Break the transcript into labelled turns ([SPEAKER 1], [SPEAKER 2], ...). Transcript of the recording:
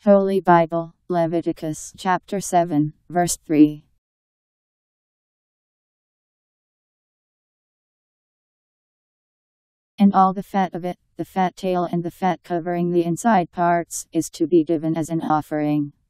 [SPEAKER 1] Holy Bible, Leviticus Chapter 7, verse 3. And all the fat of it, the fat tail and the fat covering the inside parts, is to be given as an offering.